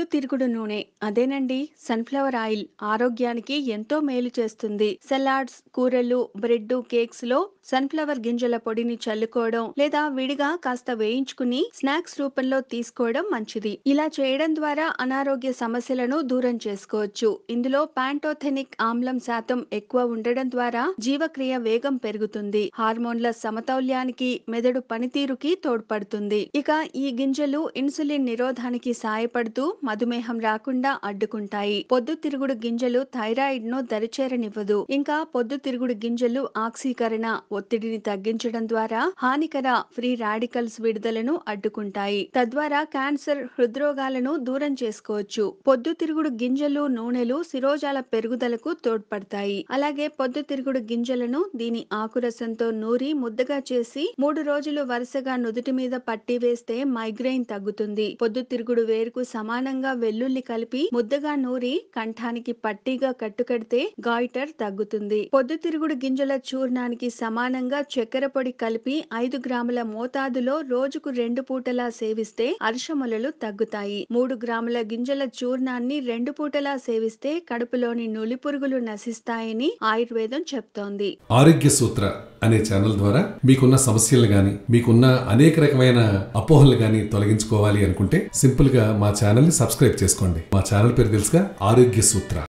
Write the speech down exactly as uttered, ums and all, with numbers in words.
పొద్దుతిరుగుడు నూనె అదేనండి సన్‌ఫ్లవర్ ఆయిల్ ఆరోగ్యానికి ఎంతో మేలు చేస్తుంది. సలాడ్స్, కూరలు, బ్రెడ్, కేక్స్ లో సన్‌ఫ్లవర్ గింజల పొడిని చల్లుకోవడం లేదా విడిగా కాస్త వేయించుకుని స్నాక్స్ రూపంలో తీసుకోవడం మంచిది. ఇలా చేయడం ద్వారా అనారోగ్య సమస్యలను దూరం చేసుకోవచ్చు. ఇందులో పాంటోథెనిక్ ఆమ్లం శాతం ఎక్కువ ఉండడం ద్వారా జీవక్రియ వేగం పెరుగుతుంది. హార్మోన్ల సమతౌల్యానికి, మెదడు పనితీరుకి తోడ్పడుతుంది. ఇక ఈ గింజలు ఇన్సులిన్ నిరోధానికి సాయపడుతూ మధుమేహం రాకుండా అడ్డుకుంటాయి. పొద్దుతిరుగుడు గింజలు థైరాయిడ్ ను దరిచేరనివ్వదు. ఇంకా పొద్దుతిరుగుడు గింజలు ఆక్సీకరణ, ఒత్తిడిని తగ్గించడం ద్వారా హానికర ఫ్రీ రాడికల్స్ విడుదలను అడ్డుకుంటాయి. తద్వారా క్యాన్సర్, హృద్రోగాలను దూరం చేసుకోవచ్చు. పొద్దుతిరుగుడు గింజలు, నూనెలు శిరోజాల పెరుగుదలకు తోడ్పడతాయి. అలాగే పొద్దుతిరుగుడు గింజలను దీని ఆకురసంతో నూరి ముద్దగా చేసి మూడు రోజులు వరుసగా నుదుటి మీద పట్టి వేస్తే మైగ్రెయిన్ తగ్గుతుంది. పొద్దుతిరుగుడు వేరుకు సమానంగా వెల్లుల్లి కలిపి ముద్దగా నూరి కంఠానికి పట్టీగా కట్టుకడితే గాయిటర్ తగ్గుతుంది. పొద్దుతిరుగుడు గింజల చూర్ణానికి సమానంగా చక్కెర పొడి కలిపి ఐదు గ్రాముల మోతాదులో రోజుకు రెండు పూటలా సేవిస్తే అర్షములలు తగ్గుతాయి. మూడు గ్రాముల గింజల చూర్ణాన్ని రెండు పూటలా సేవిస్తే కడుపులోని నులి పురుగులు నశిస్తాయని ఆయుర్వేదం చెప్తోంది. ఆరోగ్య సూత్ర అనే ఛానల్ ద్వారా మీకున్న సమస్యలు గాని, మీకున్న అనేక రకమైన అపోహలు గాని తొలగించుకోవాలి అనుకుంటే సింపుల్ గా మా ఛానల్ ని సబ్స్క్రైబ్ చేసుకోండి. మా ఛానల్ పేరు తెలుసుగా, ఆరోగ్య సూత్ర.